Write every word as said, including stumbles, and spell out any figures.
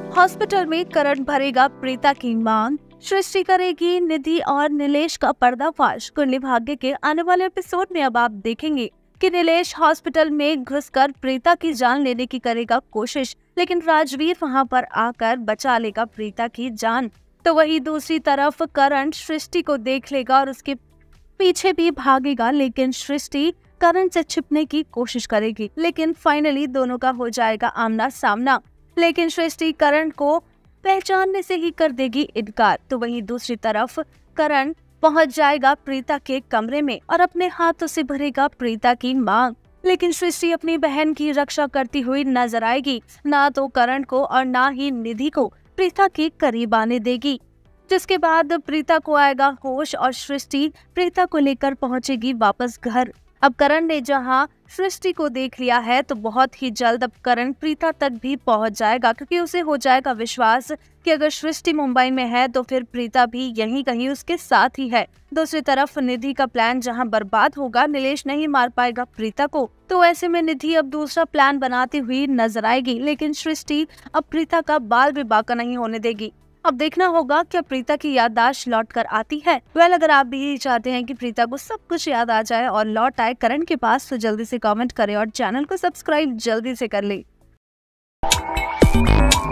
Hospital में करण भरेगा प्रीता की मांग, सृष्टि करेगी निधि और नीलेश का पर्दाफाश। कुंडली भाग्य के आने वाले एपिसोड में अब आप देखेंगे कि नीलेश हॉस्पिटल में घुसकर प्रीता की जान लेने की करेगा कोशिश, लेकिन राजवीर वहां पर आकर बचा लेगा प्रीता की जान। तो वहीं दूसरी तरफ करण सृष्टि को देख लेगा और उसके पीछे भी भागेगा, लेकिन सृष्टि करण से छिपने की कोशिश करेगी, लेकिन फाइनली दोनों का हो जाएगा आमना सामना। लेकिन सृष्टि करण को पहचानने से ही कर देगी इनकार। तो वहीं दूसरी तरफ करण पहुंच जाएगा प्रीता के कमरे में और अपने हाथों से भरेगा प्रीता की मांग, लेकिन सृष्टि अपनी बहन की रक्षा करती हुई नजर आएगी। ना तो करण को और ना ही निधि को प्रीता के करीब आने देगी, जिसके बाद प्रीता को आएगा होश और सृष्टि प्रीता को लेकर पहुंचेगी वापस घर। अब करण ने जहां सृष्टि को देख लिया है तो बहुत ही जल्द अब करण प्रीता तक भी पहुंच जाएगा, क्योंकि उसे हो जाएगा विश्वास कि अगर सृष्टि मुंबई में है तो फिर प्रीता भी यहीं कहीं उसके साथ ही है। दूसरी तरफ निधि का प्लान जहां बर्बाद होगा, नीलेश नहीं मार पाएगा प्रीता को, तो ऐसे में निधि अब दूसरा प्लान बनाती हुई नजर आएगी, लेकिन सृष्टि अब प्रीता का बाल भी बाका नहीं होने देगी। अब देखना होगा क्या प्रीता की याददाश्त लौट कर आती है। वेल अगर आप भी चाहते हैं कि प्रीता को सब कुछ याद आ जाए और लौट आए करण के पास, तो जल्दी से कमेंट करें और चैनल को सब्सक्राइब जल्दी से कर ले।